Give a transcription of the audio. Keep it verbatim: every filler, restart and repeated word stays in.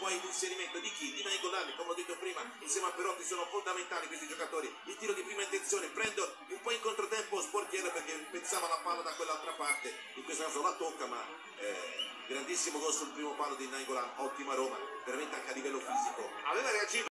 poi l'inserimento di chi? Di Nainggolan, come ho detto prima, insieme a Perotti sono fondamentali questi giocatori. Il tiro di prima intenzione, prendo un po' in controtempo Sportiere perché pensava la palla da quell'altra parte, in questo caso la tocca, ma eh, grandissimo gol sul primo palo di Nainggolan, ottima Roma, veramente anche a livello fisico. Aveva reagito